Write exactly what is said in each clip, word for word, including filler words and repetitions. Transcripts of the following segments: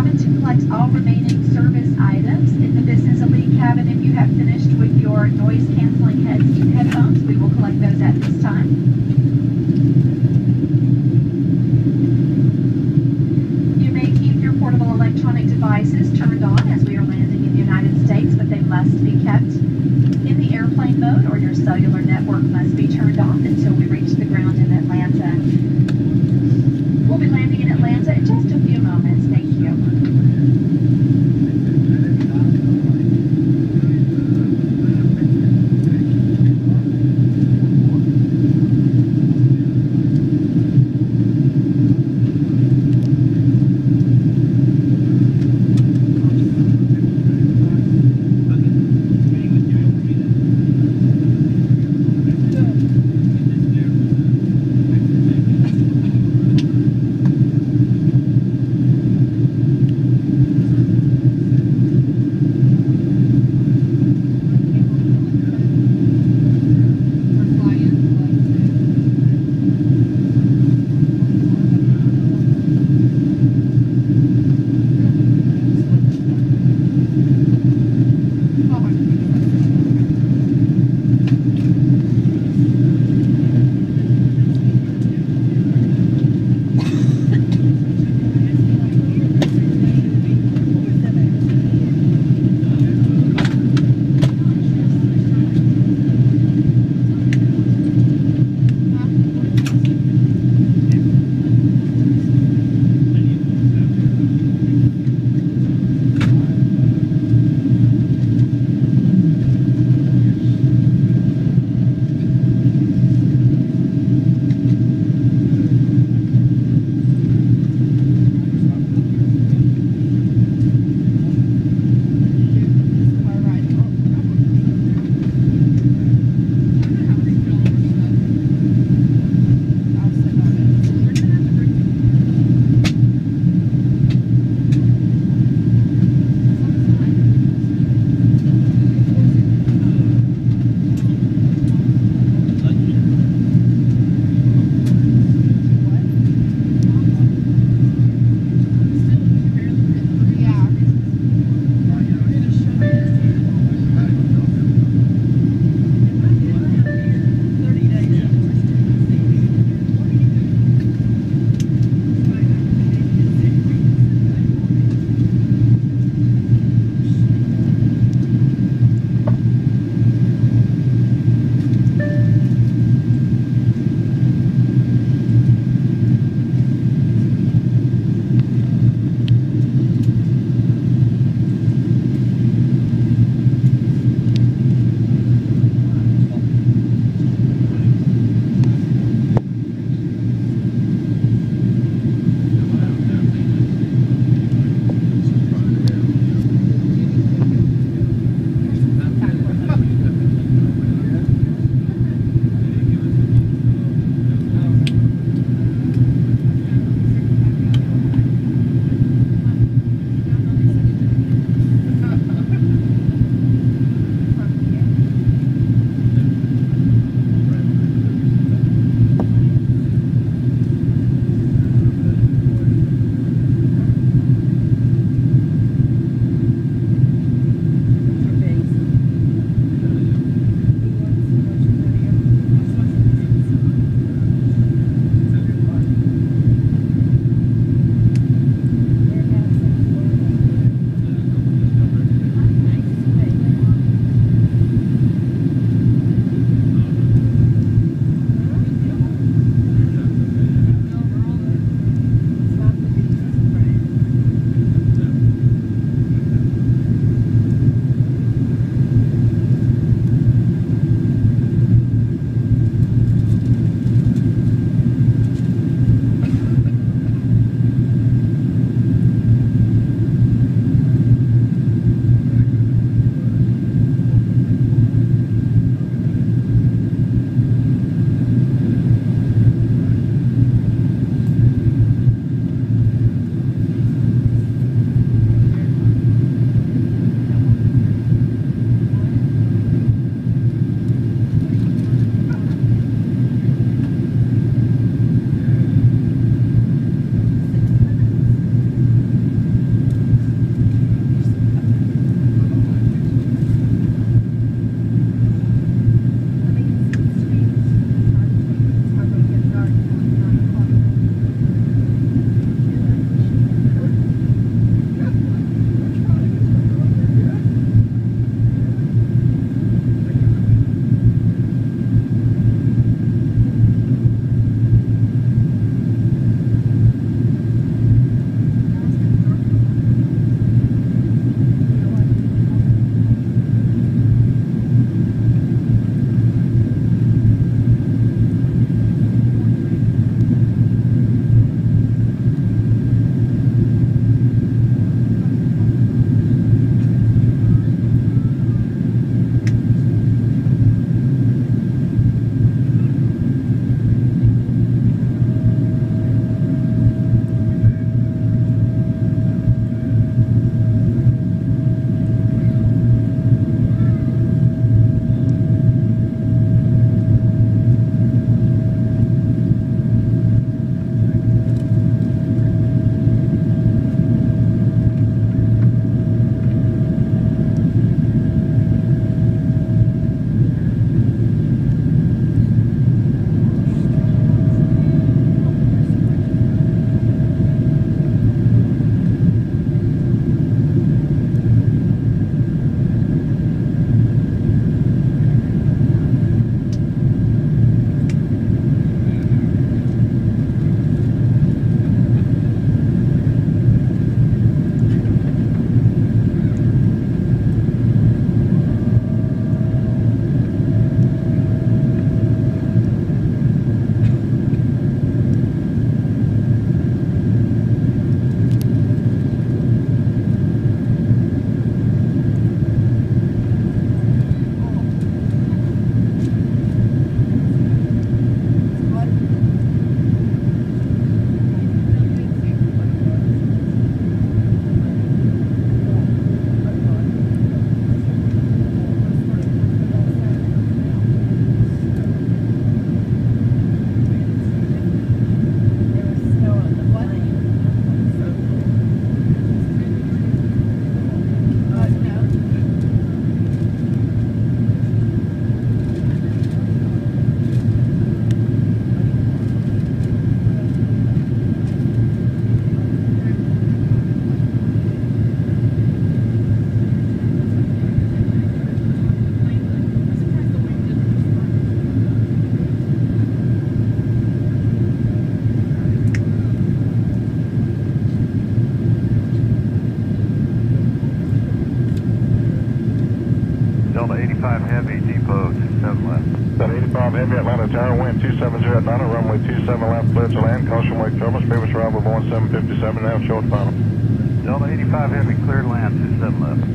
cabin to collect all remaining service items. In the business elite cabin, if you have finished with your noise canceling heads, headphones, we will collect those at this time. You may keep your portable electronic devices turned on as we are landing in the United States, but they must be kept in the airplane mode, or your cellular network must be turned off until we reach the ground in Atlanta. We'll be landing in Atlanta in just a few moments. Thank you. eighty-five heavy, depot two seven left. That eighty-five heavy, Atlanta Tower, wind two seven zero at Atlanta, runway two seven left, clear to land, caution wake trouble, speed was arrival Boeing seven fifty-seven, now short final. Delta eighty-five heavy, cleared land, two seven left.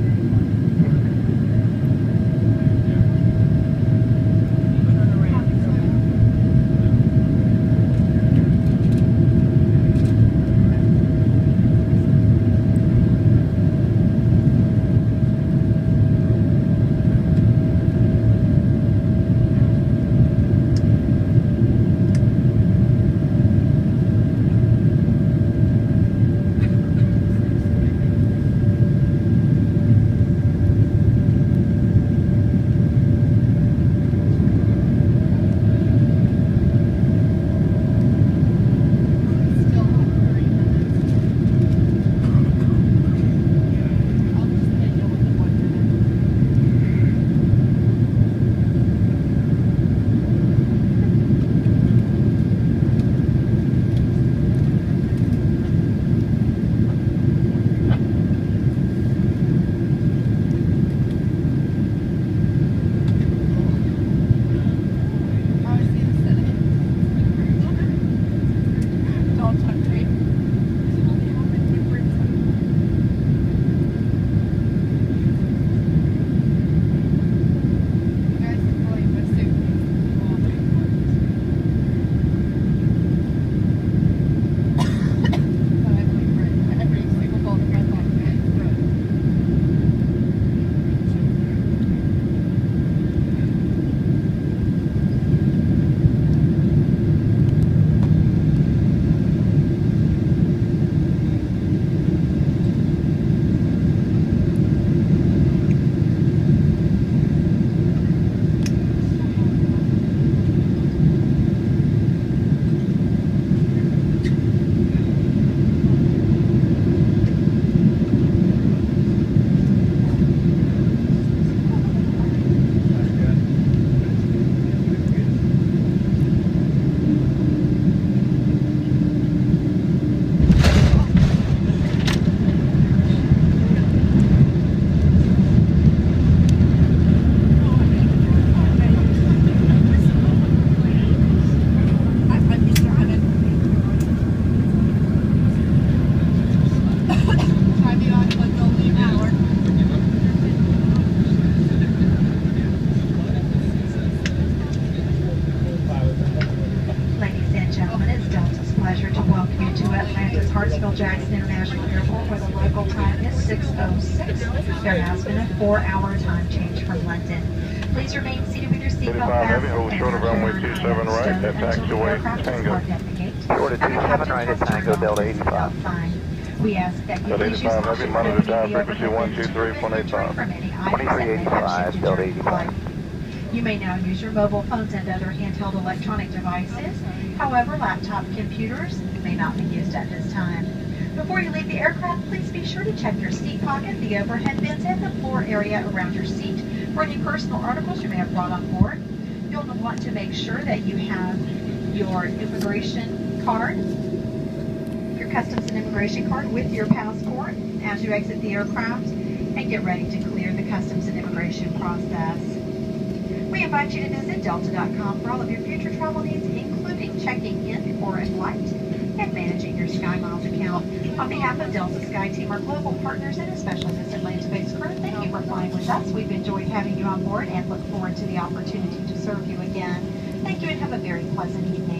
Hartsfield Jackson International Airport, where the local time is six oh six. There has been a four-hour time change from London. Please remain seated with your seatbelt fastened and short of runway two seven right at taxiway Tango. Short of two seven right at Tango, Delta eighty-five. We ask that you please use caution when opening the overhead bins to prevent entry from any items that may have shifted during flight. You may now use your mobile phones and other handheld electronic devices. However, laptop computers may not be used at this time. Before you leave the aircraft, please be sure to check your seat pocket, the overhead bins, and the floor area around your seat for any personal articles you may have brought on board. You'll want to make sure that you have your immigration card, your customs and immigration card with your passport as you exit the aircraft, and get ready to clear the customs and immigration process. We invite you to visit delta dot com for all of your future travel needs, including checking in before a flight and managing your Sky Miles account. On behalf of Delta Sky Team, our global partners, and especially this Atlanta-based crew, thank you for flying with us. We've enjoyed having you on board and look forward to the opportunity to serve you again. Thank you and have a very pleasant evening.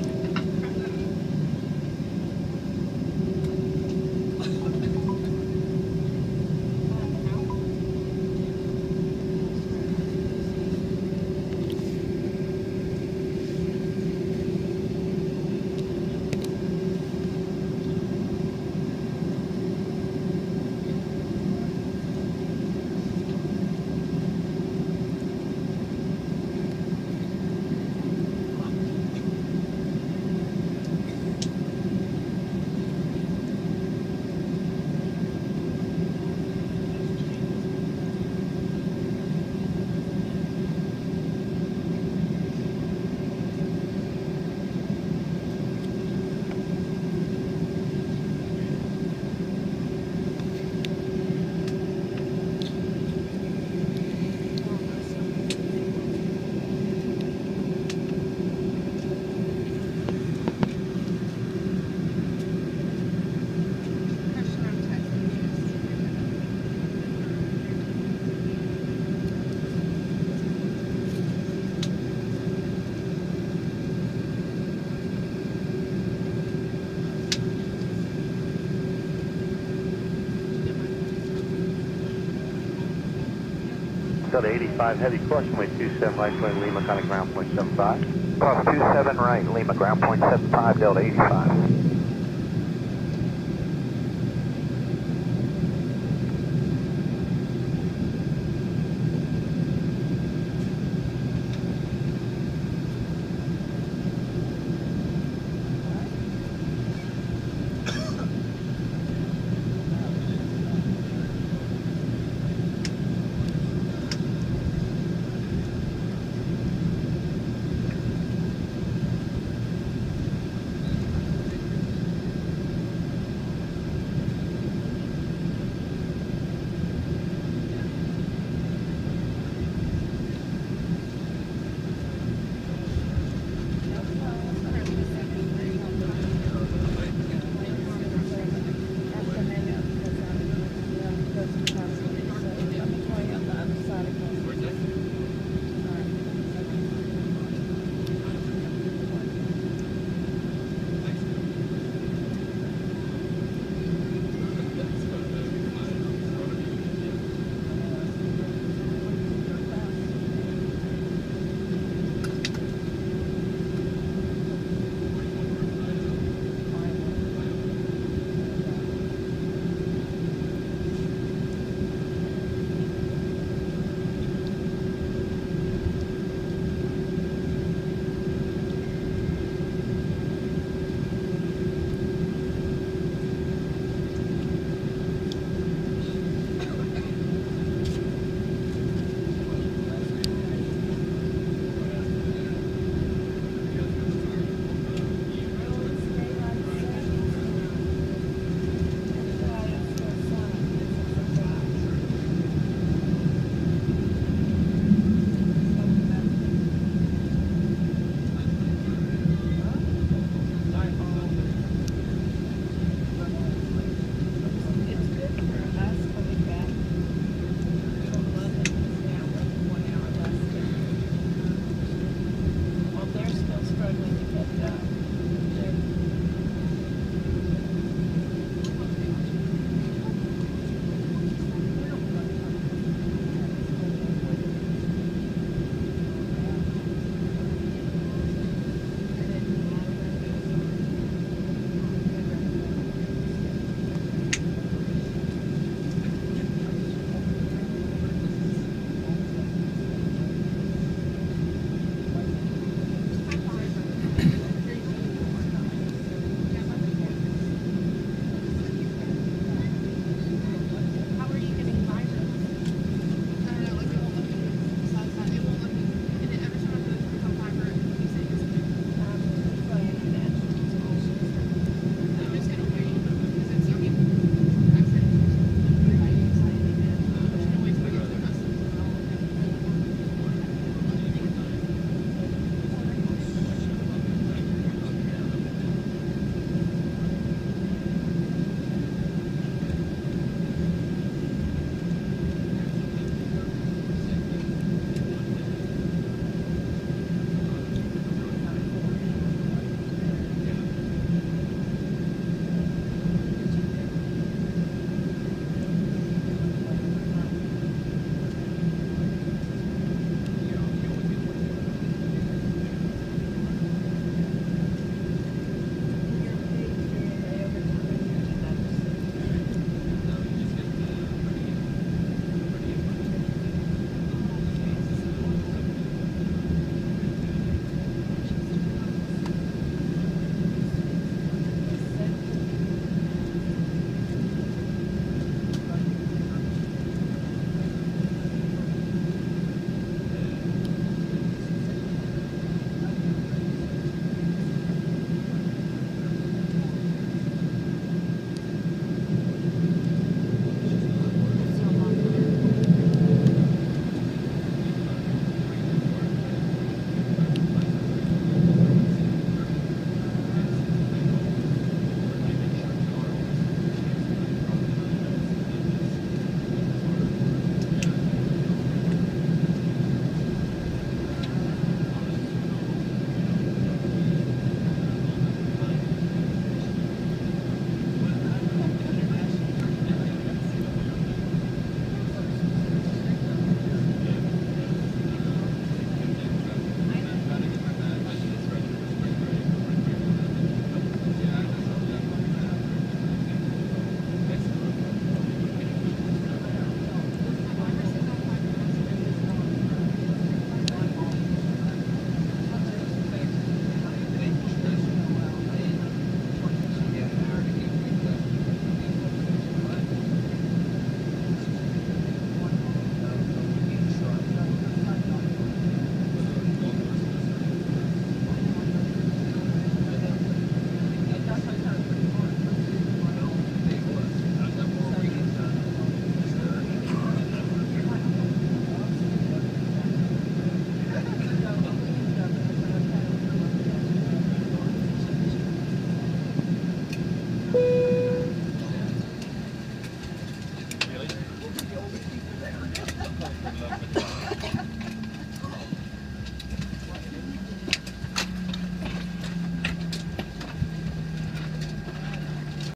Delta eighty-five, heavy cross runway two seven right, wind Lima, contact ground point seven five. Cross two seven right, Lima, ground point seven five, Delta eighty-five.